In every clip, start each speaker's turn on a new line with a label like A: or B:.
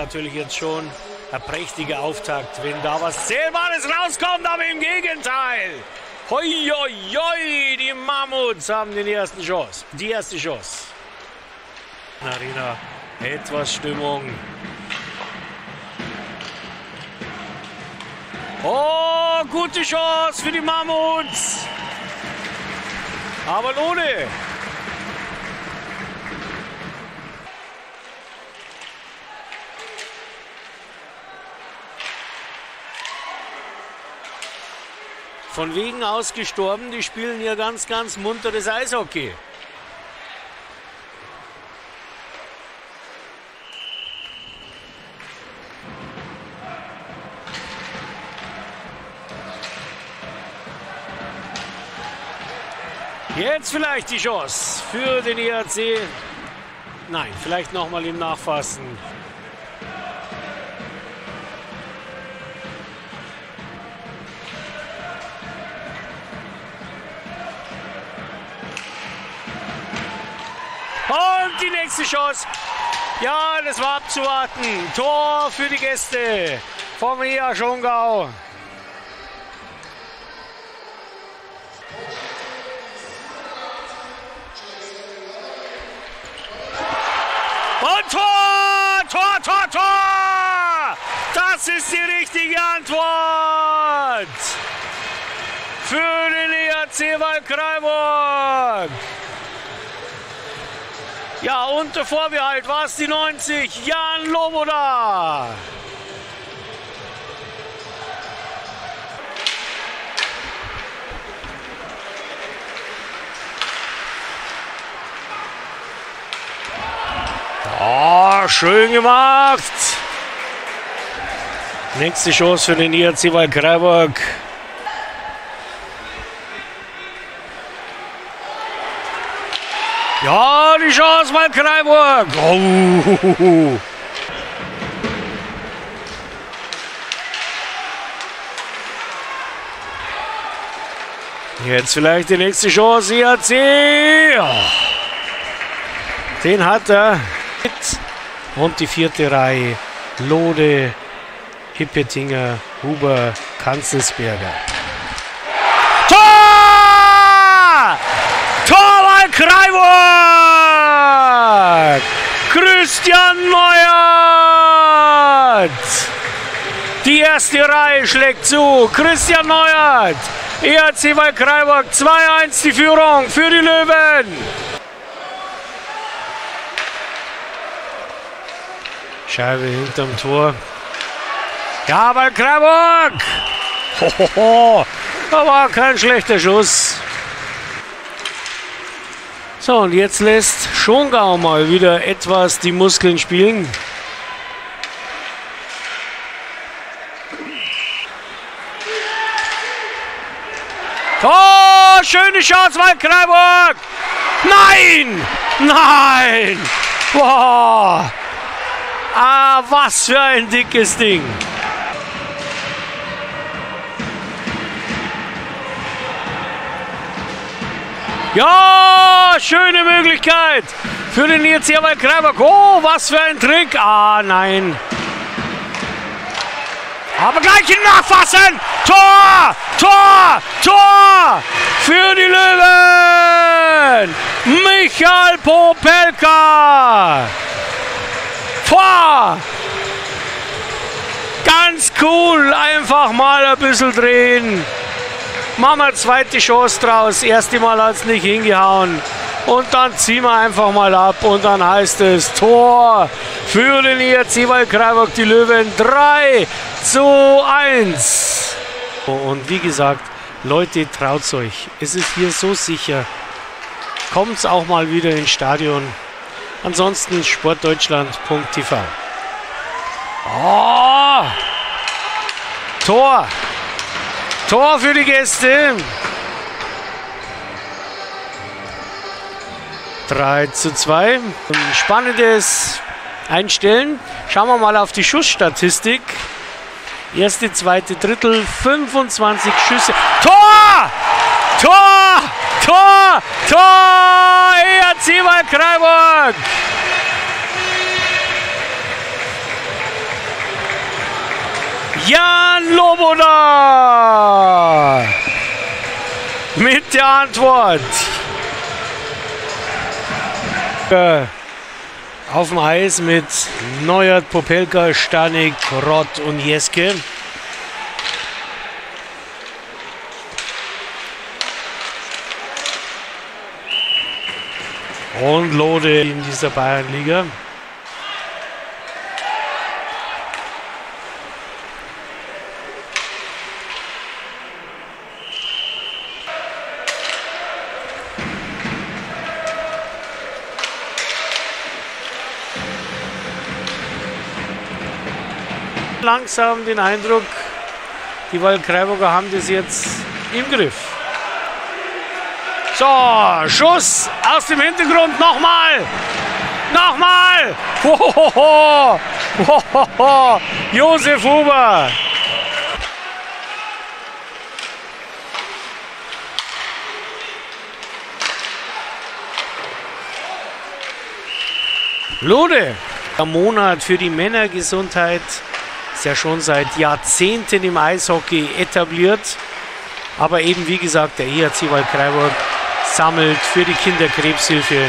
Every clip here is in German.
A: natürlich jetzt schon ein prächtiger Auftakt, wenn da was Zählbares rauskommt, aber im Gegenteil. Hoi, hoi, hoi, die Mammuts haben die erste Chance. Arena, etwas Stimmung. Oh, gute Chance für die Mammuts. Aber ohne. Von wegen ausgestorben, die spielen hier ganz, ganz munteres Eishockey. Jetzt vielleicht die Chance für den ERC. Nein, vielleicht nochmal im Nachfassen. Und die nächste Chance. Ja, das war abzuwarten. Tor für die Gäste vom EA Schongau. Und Tor! Tor, Tor, Tor! Das ist die richtige Antwort für den ERC Waldkraiburg. Ja, unter Vorbehalt war es die 90. Jan Loboda. Oh, schön gemacht. Nächste Chance für den ERC Waldkraiburg. Ja, die Chance Waldkraiburg. Oh. Jetzt vielleicht die nächste Chance, ERC. Den hat er. Und die vierte Reihe. Lode, Hippetinger, Huber, Kanzelsberger. Tor! Tor Waldkraiburg! Christian Neuert! Die erste Reihe schlägt zu. Christian Neuert. ERC Waldkraiburg 2-1 die Führung für die Löwen. Scheibe hinterm Tor. Ja, Waldkraiburg! Hohoho! Da war kein schlechter Schuss. So, und jetzt lässt Schongau mal wieder etwas die Muskeln spielen. Oh, schöne Chance, Waldkraiburg! Nein! Nein! Boah! Ah, was für ein dickes Ding. Ja, schöne Möglichkeit für den ERC Waldkraiburg. Oh, was für ein Trick. Ah, nein. Aber gleich im Nachfassen. Tor, Tor, Tor für die Löwen. Michael Popelka. Tor! Ganz cool, einfach mal ein bisschen drehen. Machen wir zweite Chance draus. Erste Mal hat es nicht hingehauen. Und dann ziehen wir einfach mal ab. Und dann heißt es Tor für den ERC Waldkraiburg, die Löwen 3-1. Und wie gesagt, Leute, traut's euch. Es ist hier so sicher. Kommt's auch mal wieder ins Stadion. Ansonsten sportdeutschland.tv. Oh! Tor! Tor für die Gäste. 3-2. Spannendes Einstellen. Schauen wir mal auf die Schussstatistik. Erste, zweite Drittel, 25 Schüsse. Tor! Tor! Tor! Tor! ERC Waldkraiburg! Jan Loboda mit der Antwort. Auf dem Eis mit Neuert, Popelka, Stanik, Rott und Jeske. Und Lode in dieser Bayernliga. Langsam den Eindruck, die Waldkraiburger haben das jetzt im Griff. So, Schuss aus dem Hintergrund, nochmal! Nochmal! Hohoho! Hohoho! Josef Huber! Lode! Der Monat für die Männergesundheit ist ja schon seit Jahrzehnten im Eishockey etabliert. Aber eben, wie gesagt, der EHC Waldkraiburg sammelt für die Kinderkrebshilfe.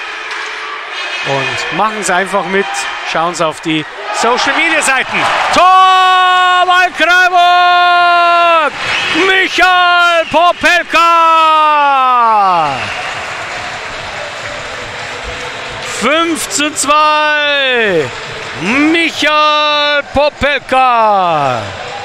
A: Und machen es einfach mit. Schauen Sie auf die Social Media Seiten. Tor Waldkraiburg! Michael Popelka! 5:2. Michael Popelka.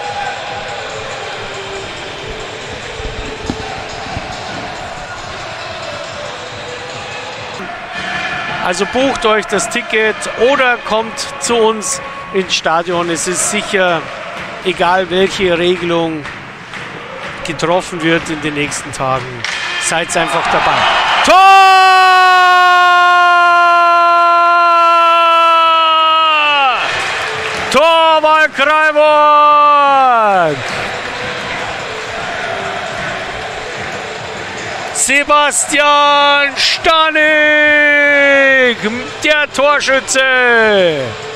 A: Also bucht euch das Ticket oder kommt zu uns ins Stadion. Es ist sicher, egal welche Regelung getroffen wird in den nächsten Tagen, seid einfach dabei. Tor! Tor Waldkraiburg! Sebastian Stanik, der Torschütze!